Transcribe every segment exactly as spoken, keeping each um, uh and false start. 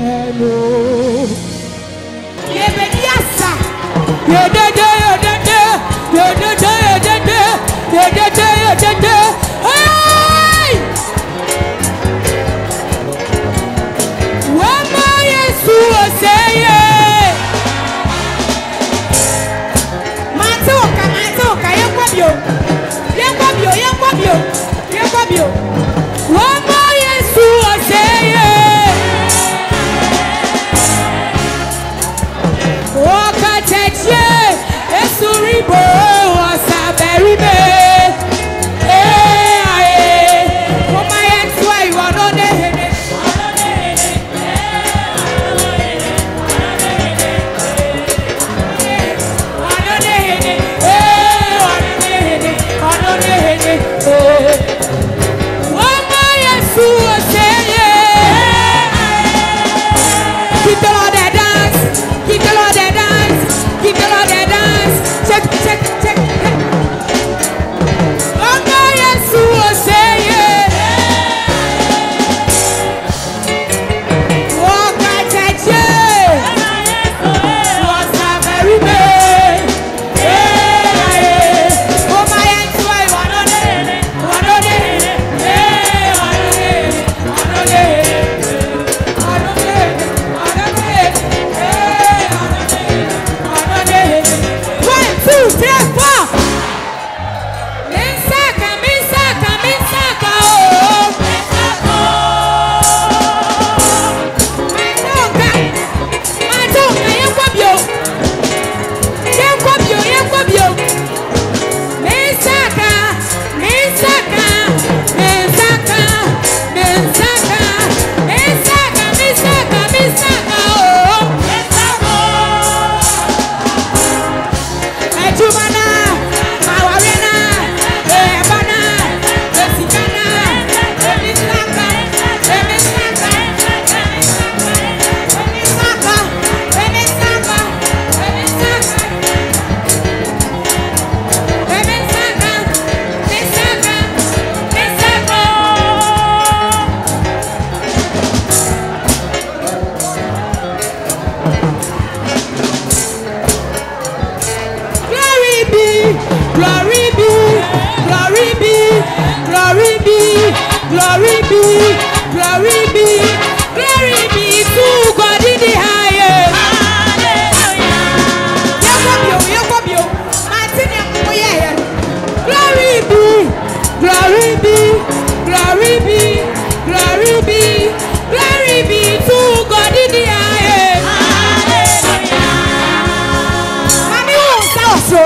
Glory be, glory be, glory be to God in the highest. Hallelujah. Glory be, glory be, glory be, glory be, glory be to God in the highest. Hallelujah. Mommy won't stop so.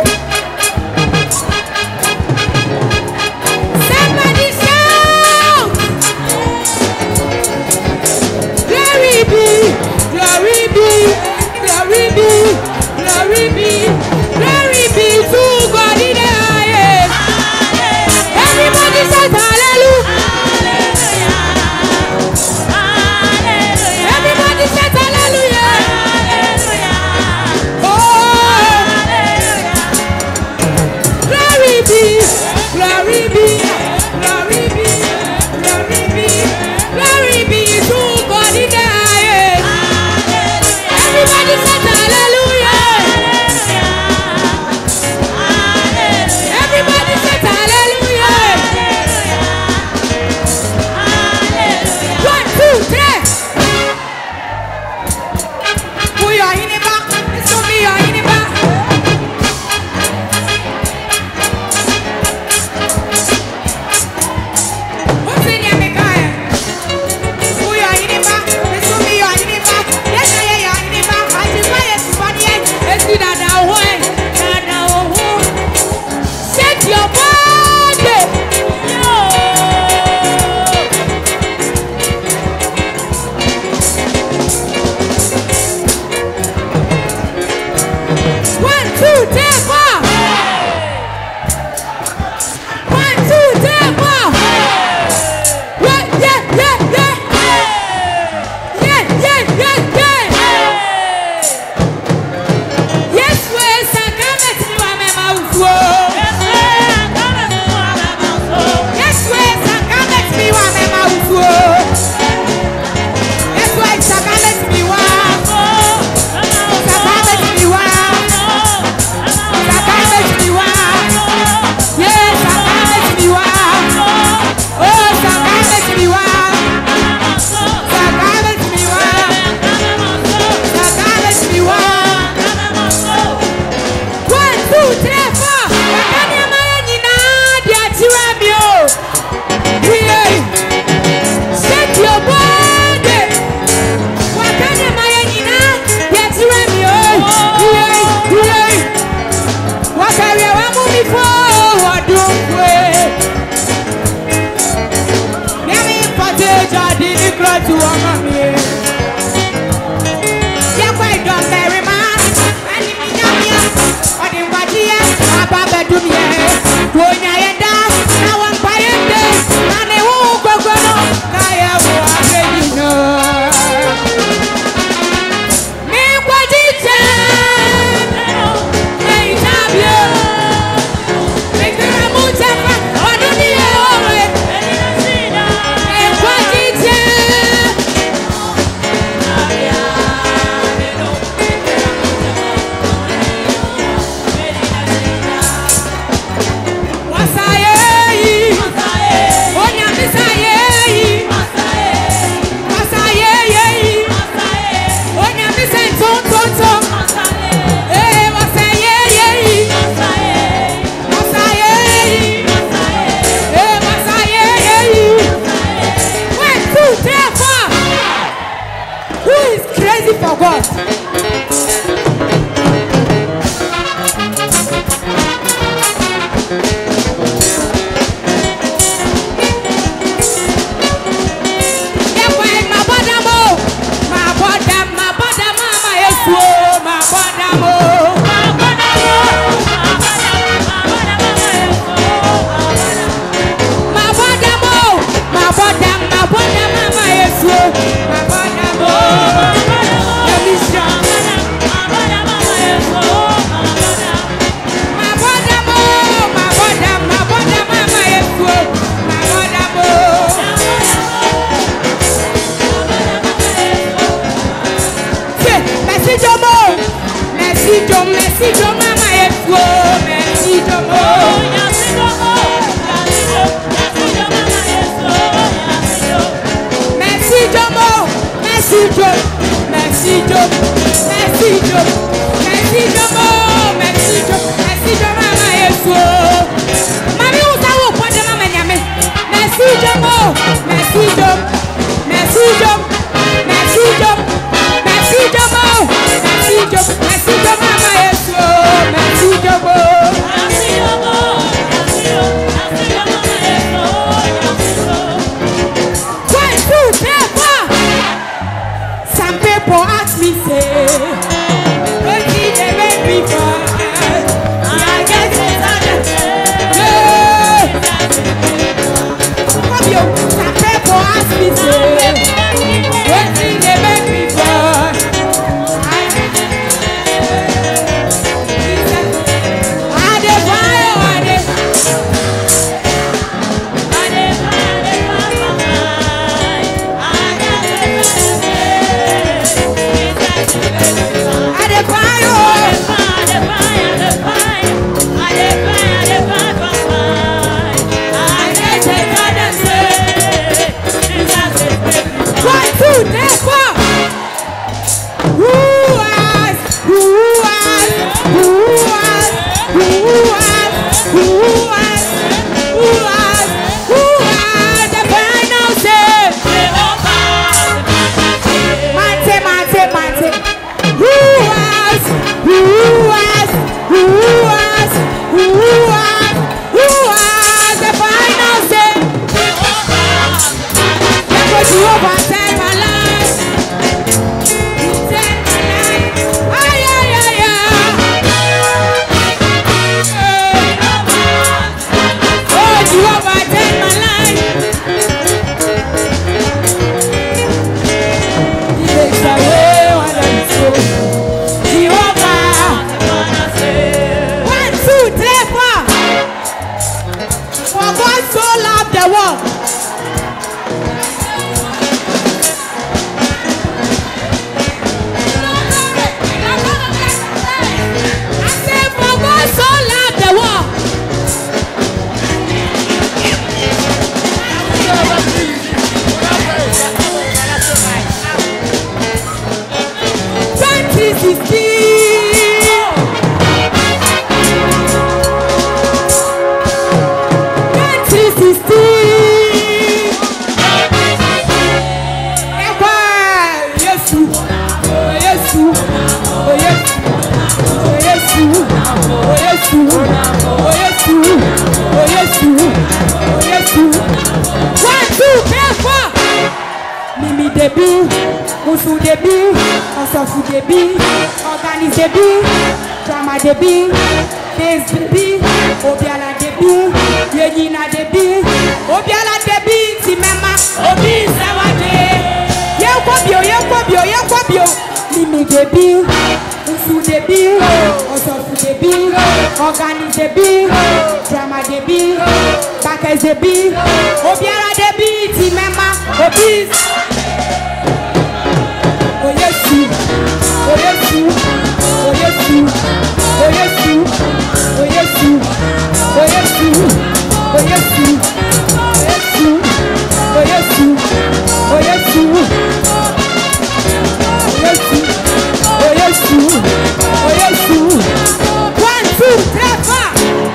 Glory be, glory be, glory be, glory be to God in the highest. Everybody shout hallelujah. Some people ask me, say, what did they make me for? I guess it's under. Some people ask me, say, what did they make me for? I did fire, I did. Debi, Musu Debi, Sefwi Debi, Organize Debi, Drama Debi, Days Debi, Obiala Debi, Yenina Debi, Obiala Debi, Timema, Obi Sawade, Yekwabio, Yekwabio, Yekwabio, Mimi Debi, Musu Debi, Sefwi Debi, Organize Debi, Drama Debi, Bakes Debi, Obiala Debi, Timema, Obi. Oh yes you, oh yes you, oh yes you, oh yes you, oh yes you, oh yes you, oh yes you, oh yes you, oh yes you, oh yes you, oh yes you, one, two, three, four.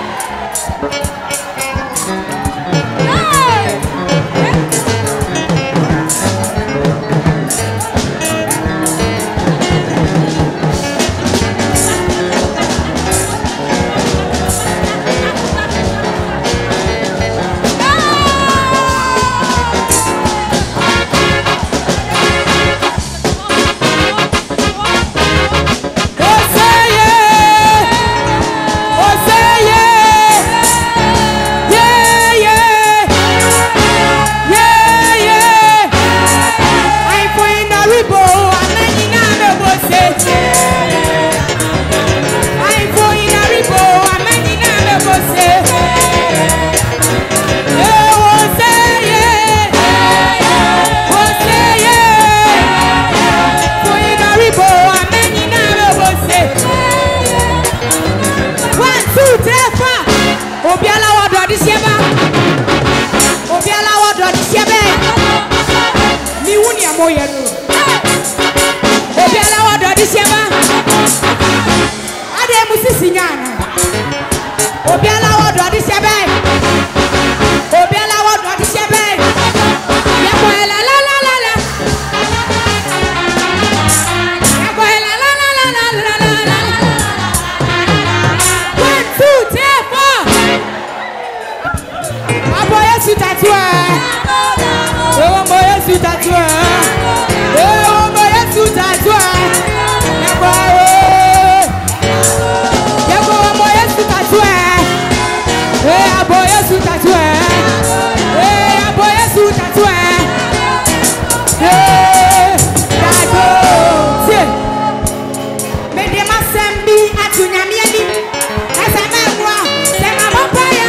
Aboye su tatua. Oh boye su tatua. Oh boye su tatua. Aboye. Yabo aboye su tatua. Eh aboye su tatua. Eh aboye su tatua. Eh tatua. Tiens. Mais des masembi atunyamieni. Asa mewa. C'est maman paya.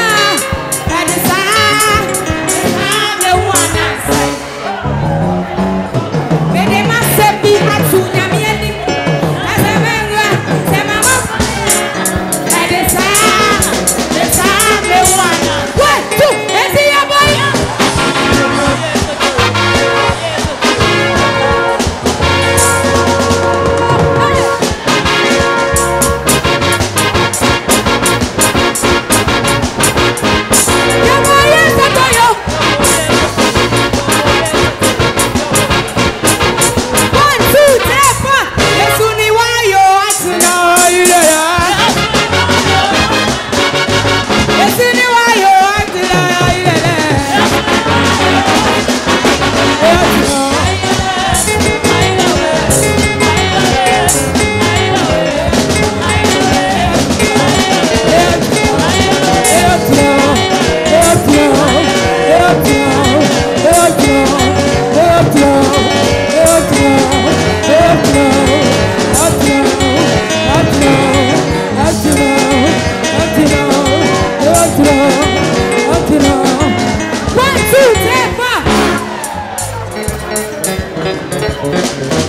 One, two, three, four.